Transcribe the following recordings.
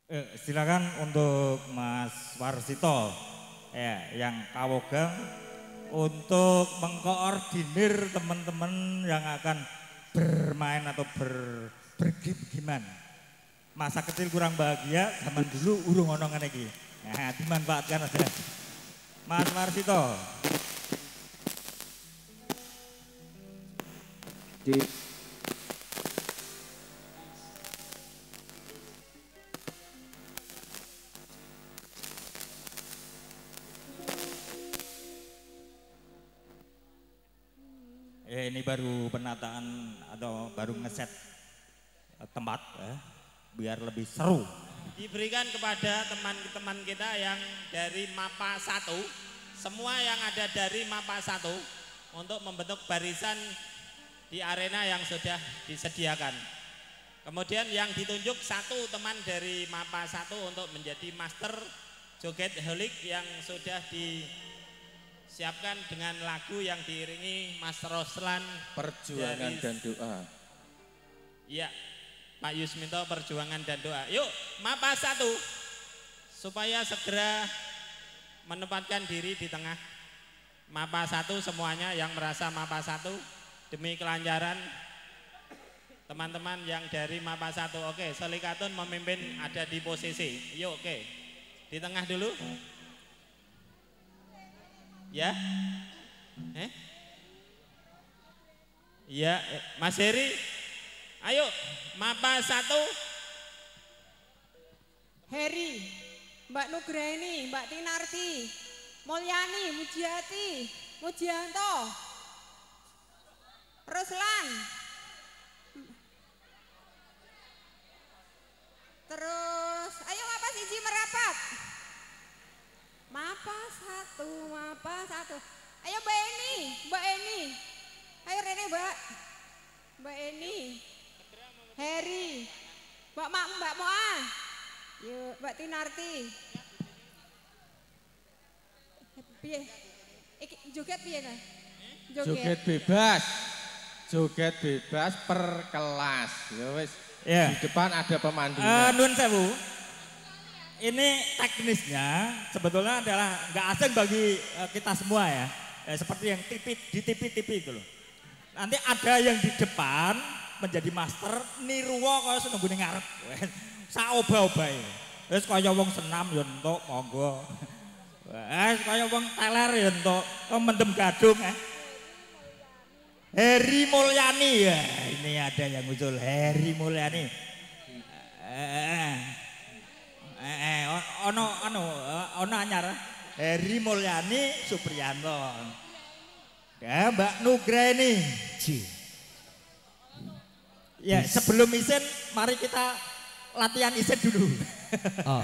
Silakan untuk Mas Warsito ya, yang kawogang untuk mengkoordinir teman-teman yang akan bermain atau bergim-giman. Masa kecil kurang bahagia, zaman dulu urung ono ngene iki. Nah, dimanfaatkan aja. Mas Warsito. Ini baru penataan atau baru ngeset tempat ya, biar lebih seru. Diberikan kepada teman-teman kita yang dari MAPA 1, semua yang ada dari MAPA 1 untuk membentuk barisan di arena yang sudah disediakan. Kemudian yang ditunjuk satu teman dari MAPA 1 untuk menjadi master joget holik yang sudah disiapkan dengan lagu yang diiringi Mas Roslan. Perjuangan dan doa. Iya, Pak Yusminto, perjuangan dan doa. Yuk, MAPA 1 supaya segera menempatkan diri di tengah. MAPA 1 semuanya yang merasa MAPA 1 demi kelancaran teman-teman yang dari MAPA 1. Oke, Selikatun memimpin ada di posisi. Yuk, oke. Di tengah dulu. Ya. Ya, Mas Heri. Ayo, MAPA 1. Heri, Mbak Nugraini, Mbak Tinarti, Mulyani, Mujiati, Mujianto, Ruslan. Terus, ayo MAPA siji merapat. MAPA 1, MAPA 1. Ayo Mbak Eni, Mbak Eni. Ayo Rene Mbak. Mbak Eni. Heri. Mbak Moa. Yuk, Mbak Tinarti. Piye? Iki joget piye kan? Joget bebas. Joget bebas per kelas. Ya wis. Ya. Di depan ada pemandunya. Nun sewu. Ini teknisnya sebetulnya adalah nggak asing bagi kita semua ya. Seperti yang di TV itu loh. Nanti ada yang di depan menjadi master niruwa kaya senunggu ning ngarep. Saoba-obae. Wis kaya wong senam ya entuk monggo. Wis kaya wong teler ya entuk. Mendem gadung Heri Mulyani ya. Ini ada yang muncul Heri Mulyani. Ono anyar Heri Mulyani Supriyanto. Ya Mbak Nugraini. Ya sebelum isin mari kita latihan isin dulu. Oh,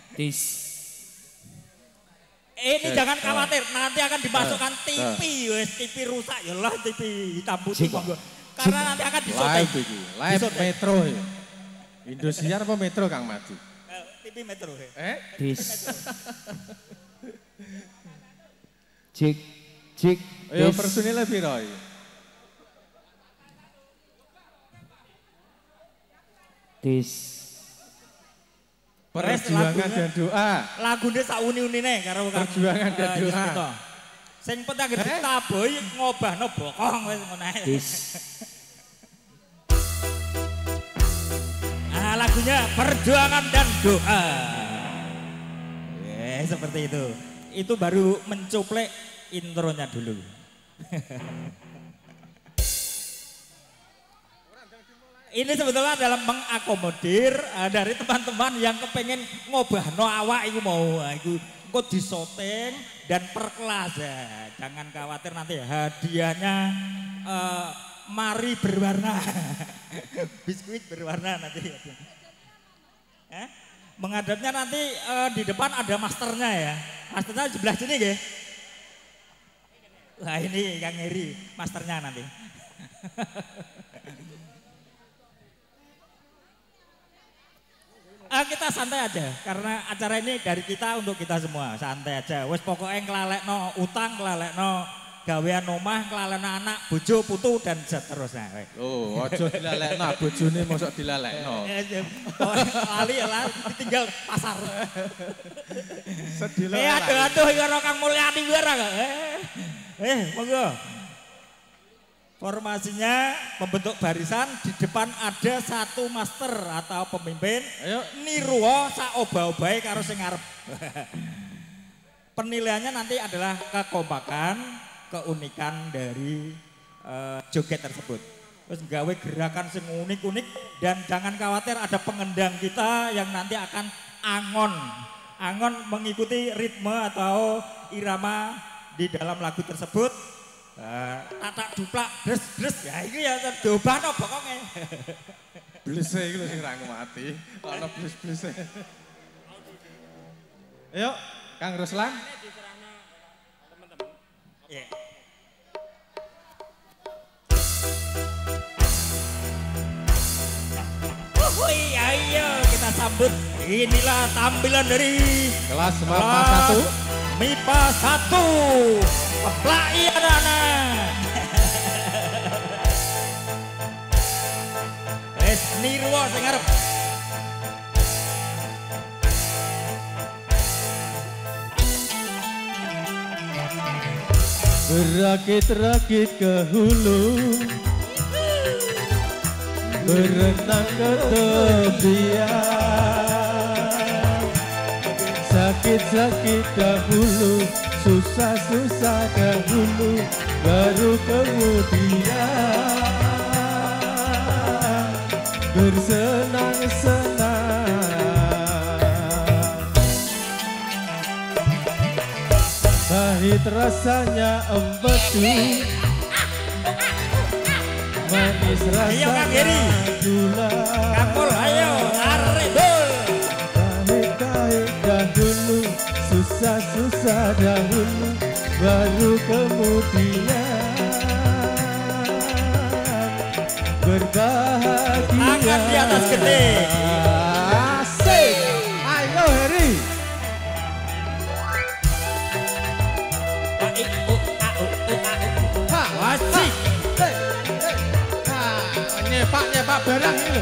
Ini jangan khawatir, nanti akan dimasukkan TV, TV rusak ya lah, TV hitam putih monggo. Karena nanti akan disyuting. Live Metro ya. Indosiar apa Metro Kang Madi? TV Metro. Cik. Ayo personilnya piro iki? Perjuangan dan doa. Lagune sak uni-unine karo Perjuangan dan doa. Sing penting anggere ditabohi ngobahno bokong wis ngono ae. Nah, lagunya Perjuangan dan Doa. Ya, seperti itu. Itu baru mencuplek intronya dulu. Ini sebetulnya dalam mengakomodir dari teman-teman yang kepengen ngobahno awak iku mau. Iku engko disoting dan per kelas ya. Jangan khawatir nanti hadiahnya mari berwarna. Biskuit berwarna nanti. Menghadapnya nanti di depan ada masternya ya. Masternya di sebelah sini nggih. Wah ini Kang Heri masternya nanti. Kita santai aja karena acara ini dari kita untuk kita semua, santai aja. Wes pokoknya ngelalekno utang, ngelalekno gawean omah, kelalen anak, bojo, putu dan seterusnya. Oh, aja dilalekno, bojone mosok dilalekno. Lali lah, tinggal pasar. Sedih lho. Aduh karo Kang Mulyani barang. Monggo. Formasinya membentuk barisan, di depan ada satu master atau pemimpin. Ayo niruwa sak obah-obahe karo sing ngarep. Penilaiannya nanti adalah kekompakan, keunikan dari joget tersebut. Terus gawe gerakan sing unik-unik dan jangan khawatir ada pengendang kita yang nanti akan angon mengikuti ritme atau irama di dalam lagu tersebut. Tatak duplak dres ya iki ya diobano bokonge. blese iki lho sing ra mati. Ana bles-blese. Ayo, Kang Ruslan. Yeah. Ayo kita sambut. Inilah tampilan dari Kelas MIPA 1. MIPA 1. Keplai anak-anak. Wes niruwa sing arep. Berakit-rakit ke hulu, berenang ke tepian. Sakit-sakit dahulu, susah-susah dahulu, baru kemudian bersenang-senang. Pahit rasanya empedu, manis rasanya gula. Kapol ayo tarik dul. Pahit-pahit dahulu, susah-susah dahulu, baru kemudian berbahagia. Angkat di atas gede. Asik. Ayo Heri. Wasik. Nyepak barang ini.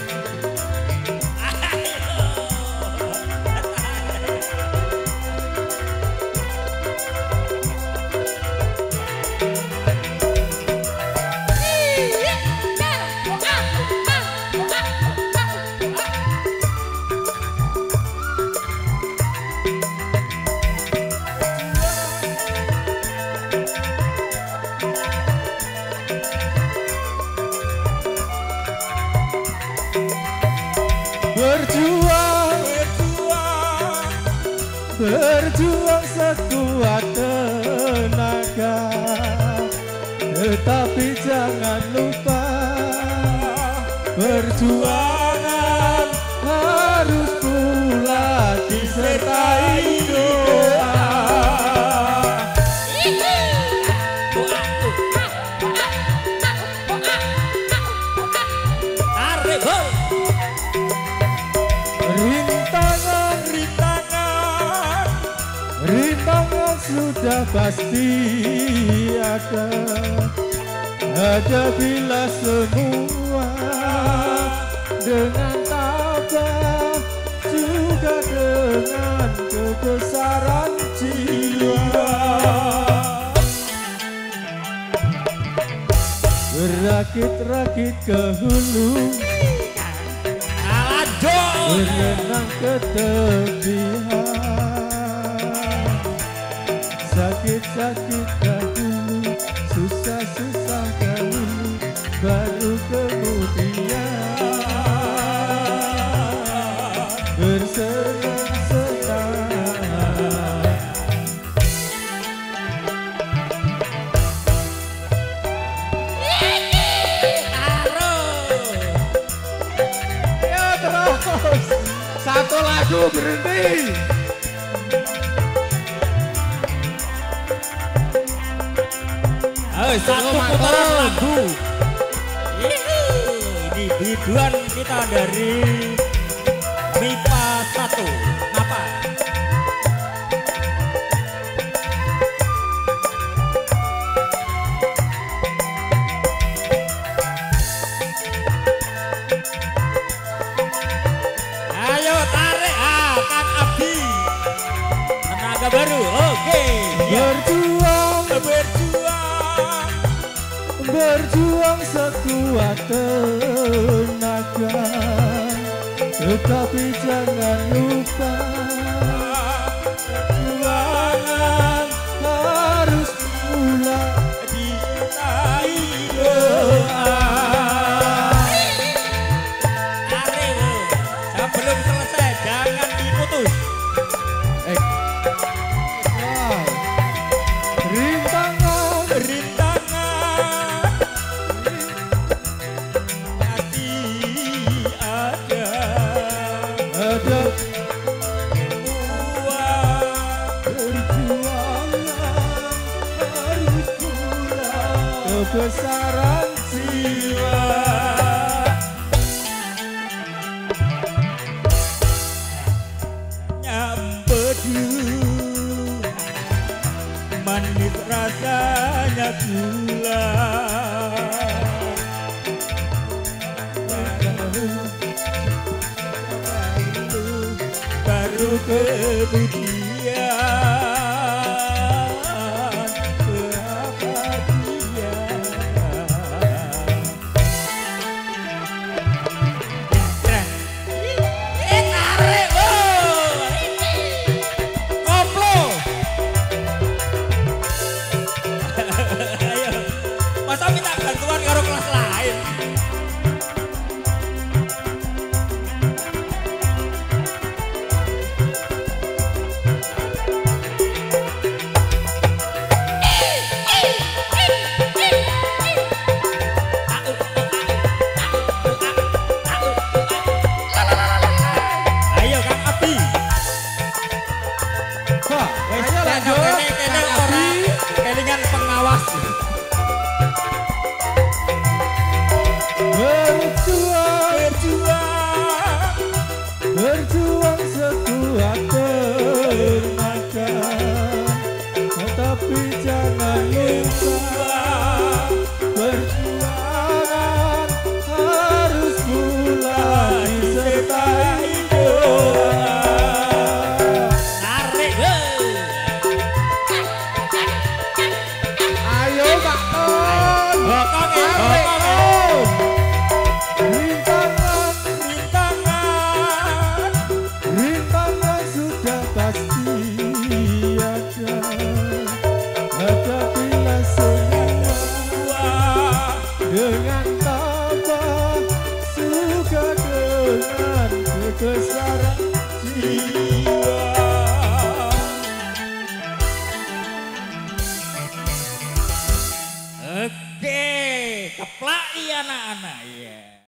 Berjuang sekuat tenaga, tetapi jangan lupa perjuangan harus pula disertai doa. Rintangan sudah pasti ada bila semua dengan tabah, juga dengan kebesaran jiwa. Berakit-rakit ke hulu, berenang ke tepian. Sakit-sakit dahulu, susah-susah dahulu, baru kemudian bersenang-senang. Ya terus, satu lagu berhenti. Satu putaran lagu. Ini biduan kita dari MIPA 1. Apa? kata baru. Oke. Ya. Berjuang, berjuang sekuat tenaga, tetapi jangan lupa perjuangan harus mulai Disertai doa. Sebelum selesai jangan diputus. Wow. Rintangan, Rintangan masih ada. ada Uang perjuangan harus mulai kebesaran jiwa. nyampedu manis rasanya gula. Baru kemudian keabadian. Tarik, koplo. Ayo, masa minta bantuan karo kelas lain? Ayo Kang Abi. Wah, Wes ayo lanjut. kene ora kelingan pengawas. Berjuang, berjuang sekuat tenaga, tetapi jangan lupa perjuangan harus mulai disertai doa. Tarik. Ayo Pak Ton, Bokong ya, tarik bokong. Ton. Rintangan, Rintangan rintangan sudah pasti ada, hadapilah semua dengan tabah, suka dengan kebesaran jiwa. Oke, keplaki anak-anak ya.